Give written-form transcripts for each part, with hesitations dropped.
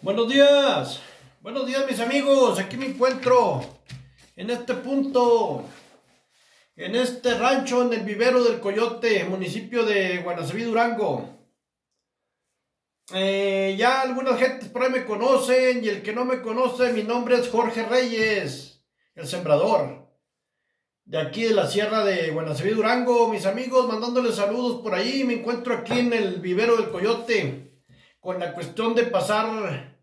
Buenos días mis amigos, aquí me encuentro en este punto, en este rancho, en el vivero del Coyote, municipio de Guanaceví, Durango. Ya algunas gentes por ahí me conocen y el que no me conoce, mi nombre es Jorge Reyes, el sembrador, de aquí de la sierra de Guanaceví, Durango. Mis amigos, mandándoles saludos por ahí, me encuentro aquí en el vivero del Coyote, con la cuestión de pasar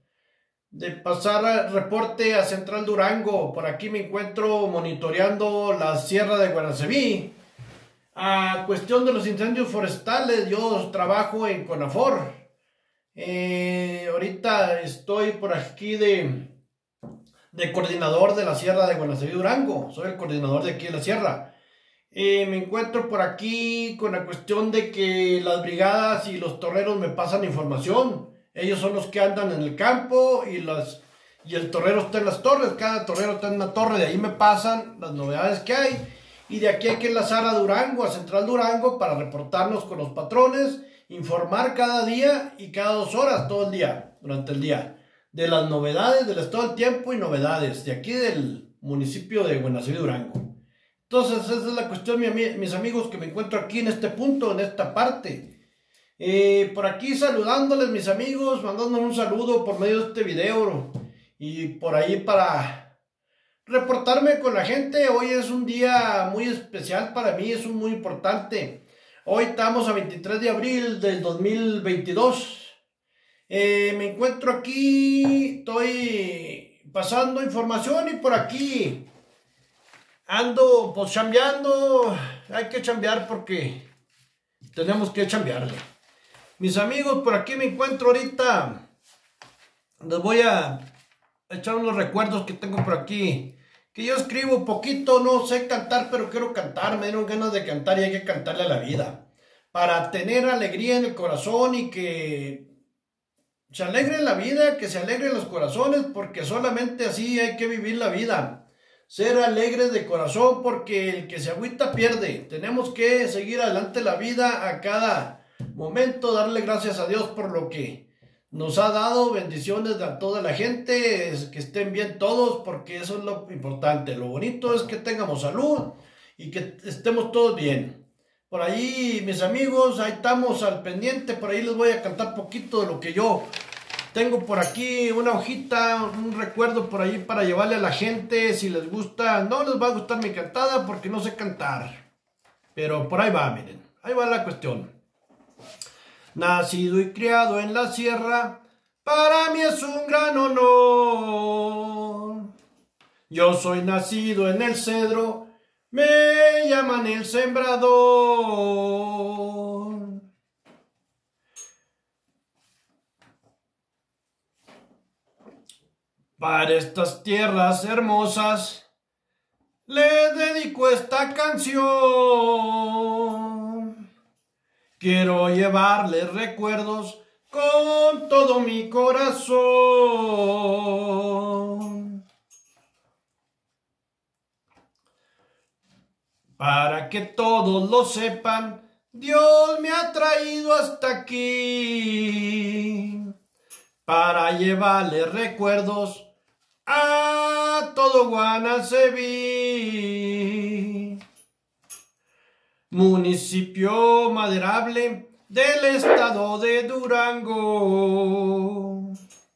reporte a Central Durango. Por aquí me encuentro monitoreando la sierra de Guanaceví. A cuestión de los incendios forestales, yo trabajo en CONAFOR. Ahorita estoy por aquí de coordinador de la sierra de Guanaceví, Durango. Soy el coordinador de aquí de la sierra. Me encuentro por aquí con la cuestión de que las brigadas y los torreros me pasan información. Ellos son los que andan en el campo y el torrero está en las torres. Cada torrero está en una torre. De ahí me pasan las novedades que hay. Y de aquí hay que enlazar a Durango, a Central Durango, para reportarnos con los patrones, informar cada día y cada 2 horas, todo el día, durante el día, de las novedades del estado del tiempo y novedades de aquí del municipio de Guanaceví, Durango. Entonces esa es la cuestión, mis amigos, que me encuentro aquí en este punto, en esta parte. Por aquí saludándoles, mis amigos, mandándoles un saludo por medio de este video y por ahí para reportarme con la gente. Hoy es un día muy especial para mí, es muy importante. Hoy estamos a 23 de abril del 2022. Me encuentro aquí, estoy pasando información y por aquí ando pues chambeando. Hay que chambear porque tenemos que chambearle. Mis amigos, por aquí me encuentro ahorita. Les voy a echar unos recuerdos que tengo por aquí. Que yo escribo poquito, no sé cantar, pero quiero cantar. Me dieron ganas de cantar y hay que cantarle a la vida. Para tener alegría en el corazón y que se alegre la vida, que se alegren los corazones, porque solamente así hay que vivir la vida. Ser alegres de corazón, porque el que se agüita pierde. Tenemos que seguir adelante la vida a cada momento, darle gracias a Dios por lo que nos ha dado, bendiciones a toda la gente, que estén bien todos, porque eso es lo importante. Lo bonito es que tengamos salud y que estemos todos bien. Por ahí, mis amigos, ahí estamos al pendiente. Por ahí les voy a cantar poquito de lo que yo tengo por aquí, una hojita, un recuerdo por ahí para llevarle a la gente. Si les gusta, no les va a gustar mi cantada porque no sé cantar, pero por ahí va, miren, ahí va la cuestión. Nacido y criado en la sierra, para mí es un gran honor. Yo soy nacido en el cedro, me llaman el sembrador. Para estas tierras hermosas, le dedico esta canción. Quiero llevarles recuerdos con todo mi corazón. Para que todos lo sepan, Dios me ha traído hasta aquí. Para llevarles recuerdos a todo Guanaceví. Municipio maderable del estado de Durango.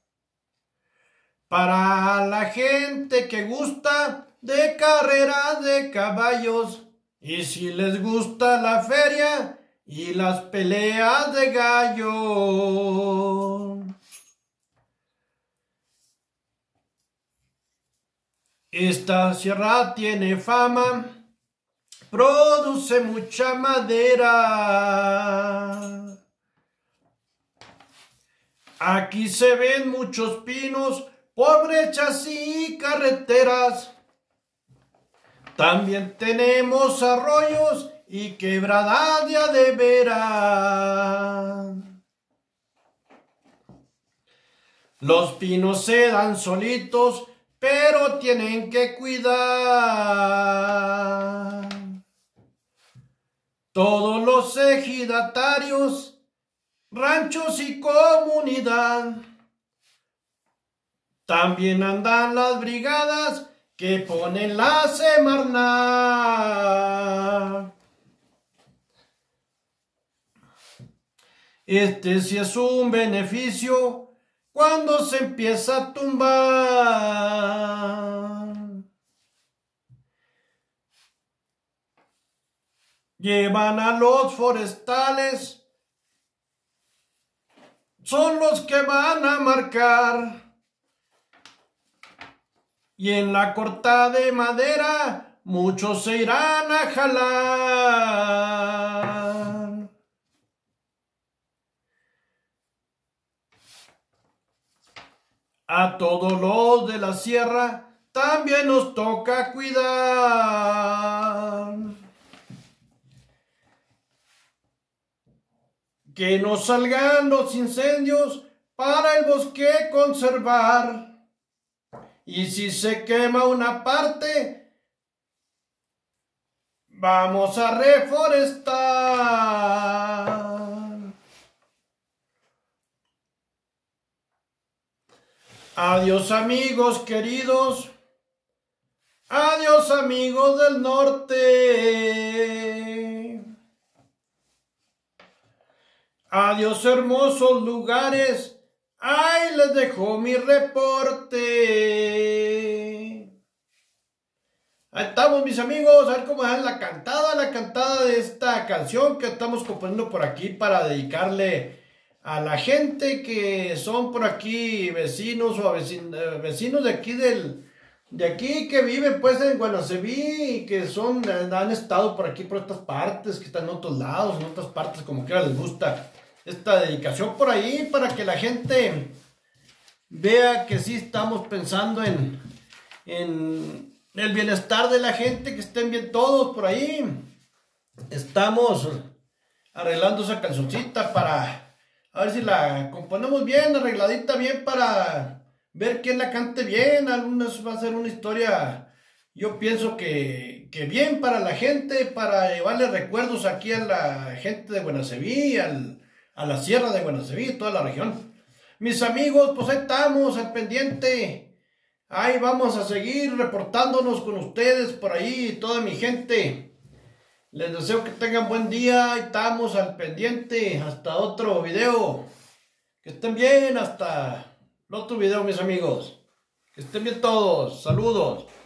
Para la gente que gusta de carreras de caballos y si les gusta la feria y las peleas de gallo. Esta sierra tiene fama, produce mucha madera. Aquí se ven muchos pinos por brechas y carreteras. También tenemos arroyos y quebradas de veras. Los pinos se dan solitos, pero tienen que cuidar. Todos los ejidatarios, ranchos y comunidad También andan las brigadas que ponen la Semarnat. Este sí es un beneficio cuando se empieza a tumbar. Llevan a los forestales, son los que van a marcar. Y en la corta de madera muchos se irán a jalar. A todos los de la sierra también nos toca cuidar. Que no salgan los incendios para el bosque conservar. Y si se quema una parte, vamos a reforestar. Adiós amigos queridos, adiós amigos del norte. Adiós hermosos lugares, ahí les dejo mi reporte. Ahí estamos mis amigos, a ver cómo es la cantada de esta canción que estamos componiendo por aquí para dedicarle a la gente que son por aquí vecinos o vecinos de aquí de aquí que viven pues en Guanaceví y que han estado por aquí por estas partes, que están en otros lados, en otras partes, como quiera les gusta esta dedicación por ahí para que la gente vea que sí estamos pensando en el bienestar de la gente, que estén bien todos por ahí. Estamos arreglando esa cancioncita para a ver si la componemos bien, arregladita bien para ver quién la cante bien. Algunas va a ser una historia, yo pienso que bien para la gente, para llevarle recuerdos aquí a la gente de Guanaceví, a la sierra de Guanaceví, toda la región. Mis amigos, pues ahí estamos al pendiente. Ahí vamos a seguir reportándonos con ustedes por ahí, toda mi gente. Les deseo que tengan buen día. Ahí estamos al pendiente. Hasta otro video. Que estén bien. Hasta el otro video, mis amigos. Que estén bien todos. Saludos.